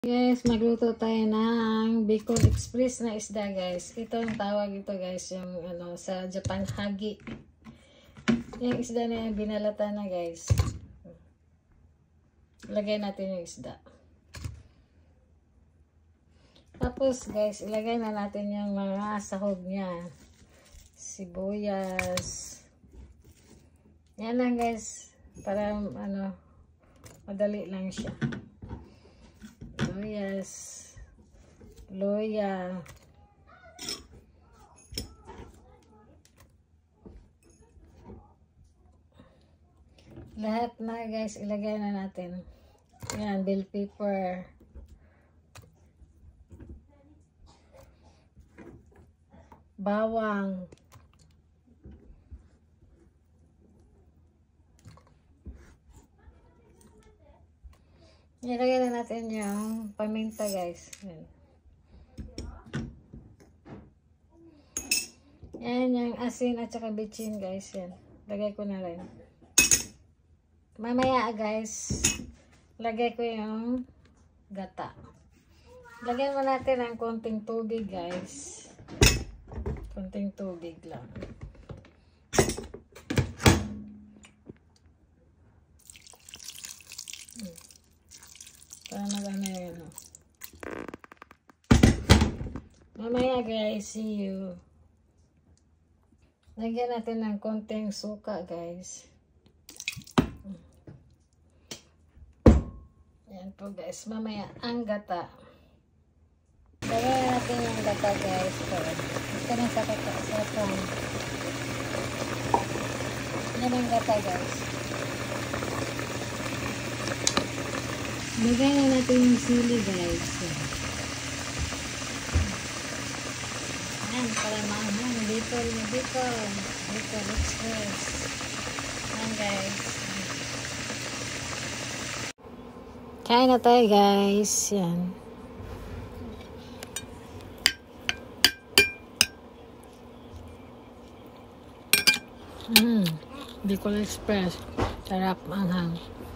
Guys, magluto tayo ng Bicol Express na isda, guys. Ito ang tawag ito, guys, yung sa Japan, hagi. Yung isda na yung binalata na, guys. Ilagay natin yung isda. Tapos, guys, ilagay na natin yung mga sahog niya. Sibuyas. Yan lang, guys. Para madali lang siya. Sibuyas, loya, lahat na, guys, ilagay na natin. Yan, bell pepper, bawang, ilagay na natin yung paminta, guys. Yan. Yan yung asin at saka bitchin, guys. Yan. Lagay ko na rin. Mamaya, guys, lagay ko yung gata. Lagyan mo natin ng konting tubig, guys. Konting tubig lang. Para magana yun. Mamaya, guys, see you. Lagyan natin ng konting suka, guys. Yan po, guys. Mamaya, ang gata. Lagyan natin yung gata, guys. Ito na sa pan. Yan ang gata, guys. Lagay na natin yung sili, guys. Ayan, para maanghang. Bicol Express. Ayan, guys. Kain na tayo, guys. Yan. Bicol Express. Sarap, maanghang.